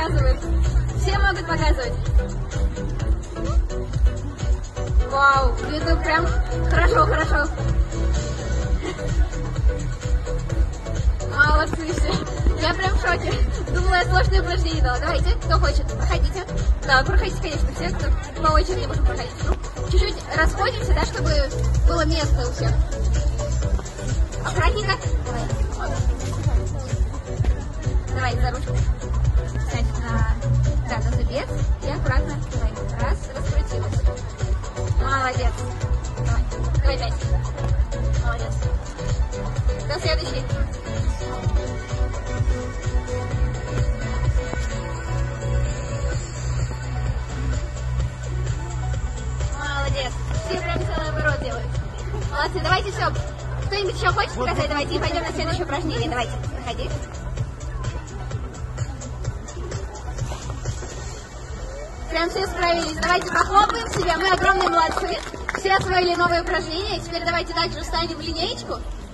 показывают. Все могут показывать. Вау, это прям хорошо. Молодцы все. Я прям в шоке. Думала, я сложные упражнения дала. Давайте, кто хочет, проходите. Да, проходите, конечно, все, кто по очереди может проходить. Чуть-чуть расходимся, да, чтобы было место у всех. Аккуратненько. Давай, за ручку. Да, на зубец. И аккуратно. Давай, раз, раскрутилась. Молодец. Давай 5. Молодец. До следующей. Молодец. Все прям целый оборот делают. Молодцы. Давайте все. Кто-нибудь еще хочет показать? Давайте и пойдем на следующее упражнение. Давайте, проходи. Прям все справились. Давайте похлопаем себя. Мы огромные молодцы. Все освоили новые упражнения. Теперь давайте дальше встанем в линеечку.